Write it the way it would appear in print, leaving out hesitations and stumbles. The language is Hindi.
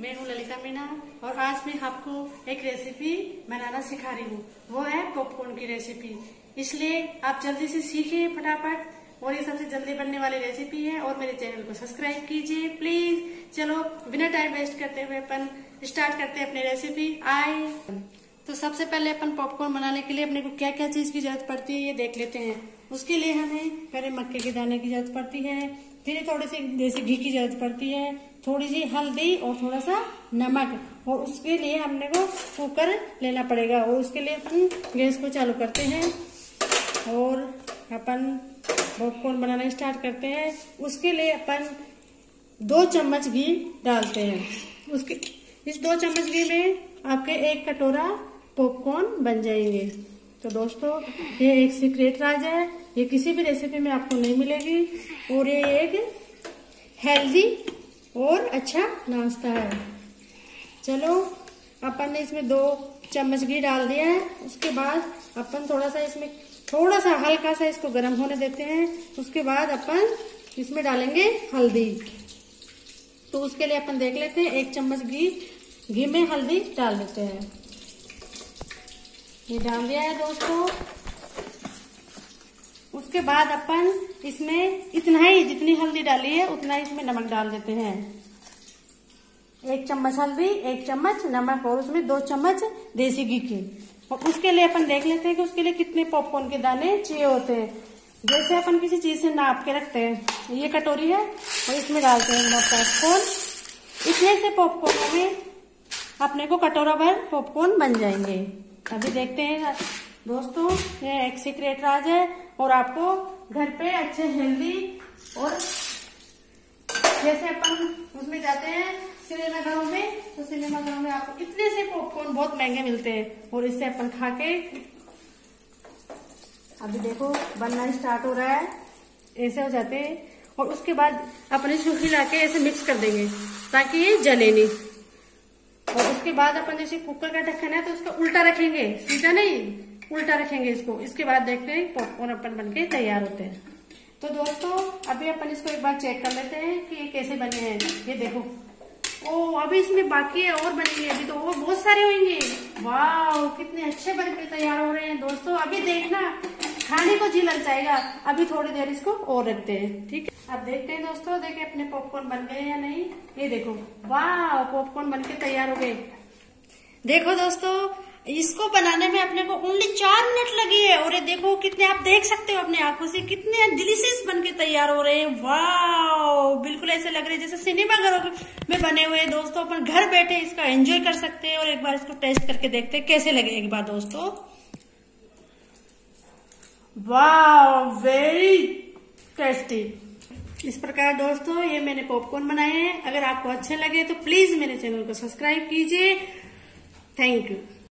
मैं हूँ ललिता मीना और आज मैं आपको एक रेसिपी बनाना सिखा रही हूँ। वो है पॉपकॉर्न की रेसिपी। इसलिए आप जल्दी से सीखिए फटाफट। और ये सबसे जल्दी बनने वाली रेसिपी है और मेरे चैनल को सब्सक्राइब कीजिए प्लीज। चलो बिना टाइम वेस्ट करते हुए अपन स्टार्ट करते हैं अपनी रेसिपी। तो सबसे पहले अपन पॉपकॉर्न बनाने के लिए अपने को क्या क्या चीज की जरूरत पड़ती है ये देख लेते हैं। उसके लिए हमें पहले मक्के के दाने की जरूरत पड़ती है, फिर थोड़ी सी देसी घी की जरूरत पड़ती है, थोड़ी सी हल्दी और थोड़ा सा नमक। और उसके लिए हमने को कुकर लेना पड़ेगा और उसके लिए अपन गैस को चालू करते हैं और अपन पॉपकॉर्न बनाना स्टार्ट करते हैं। उसके लिए अपन 2 चम्मच घी डालते हैं। उसके इस 2 चम्मच घी में आपके 1 कटोरा पॉपकॉर्न बन जाएंगे। तो दोस्तों ये एक सीक्रेट राज है, ये किसी भी रेसिपी में आपको नहीं मिलेगी और ये एक हेल्दी और अच्छा नाश्ता है। चलो अपन ने इसमें 2 चम्मच घी डाल दिया है। उसके बाद अपन थोड़ा सा हल्का सा इसको गर्म होने देते हैं। उसके बाद अपन इसमें डालेंगे हल्दी। तो उसके लिए अपन देख लेते हैं 1 चम्मच घी में हल्दी डाल देते हैं। ये डाल दिया है दोस्तों। उसके बाद अपन इसमें इतना ही जितनी हल्दी डाली है उतना ही इसमें नमक डाल देते हैं। 1 चम्मच हल्दी, 1 चम्मच नमक और उसमें 2 चम्मच देसी घी की। और उसके लिए अपन देख लेते हैं कि उसके लिए कितने पॉपकॉर्न के दाने चाहिए होते हैं। जैसे अपन किसी चीज से नाप के रखते हैं, ये कटोरी है और इसमें डालते हैं पॉपकॉर्न। इतने से पॉपकॉर्न में अपने को कटोरा भर पॉपकॉर्न बन जाएंगे। अभी देखते हैं दोस्तों, ये एक सीक्रेट राज है और आपको घर पे अच्छे हेल्दी और जैसे अपन उसमें जाते हैं सिनेमा घरों में, तो सिनेमा घरों में आपको इतने से पॉपकॉर्न बहुत महंगे मिलते हैं और इससे अपन खा के अभी देखो बनना स्टार्ट हो रहा है, ऐसे हो जाते हैं। और उसके बाद अपन इसको हिला के ऐसे मिक्स कर देंगे ताकि ये जले नहीं। और उसके बाद अपन जैसे कुकर का ढक्कन है तो उसको उल्टा रखेंगे, सीधा नहीं उल्टा रखेंगे इसको। इसके बाद देखते हैं पॉपकॉर्न अपन बनके तैयार होते हैं। तो दोस्तों अभी अपन इसको एक बार चेक कर लेते हैं कि ये कैसे बने हैं। ये देखो, ओ अभी इसमें बाकी है और बनेंगे, अभी तो और बहुत सारे होंगे। वाह कितने अच्छे बनके तैयार हो रहे हैं दोस्तों। अभी देखना खाने को जी लग जाएगा। अभी थोड़ी देर इसको और रखते हैं, ठीक है। अब देखते हैं दोस्तों, देखिए अपने पॉपकॉर्न बन गए या नहीं। ये देखो, वाह पॉपकॉर्न बनके तैयार हो गए। देखो दोस्तों इसको बनाने में अपने को ओनली 4 मिनट लगी है और ये देखो कितने, आप देख सकते हो अपनी आंखों से कितने डिलीशियस बनके तैयार हो रहे हैं। वाह बिल्कुल ऐसे लग रहे हैं जैसे सिनेमा घरों में बने हुए हैं। दोस्तों अपन घर बैठे इसका एंजॉय कर सकते हैं और एक बार इसको टेस्ट करके देखते हैं कैसे लगे एक बार दोस्तों। वाह वेरी टेस्टी। इस प्रकार दोस्तों ये मैंने पॉपकॉर्न बनाए हैं। अगर आपको अच्छे लगे तो प्लीज मेरे चैनल को सब्सक्राइब कीजिए। Thank you.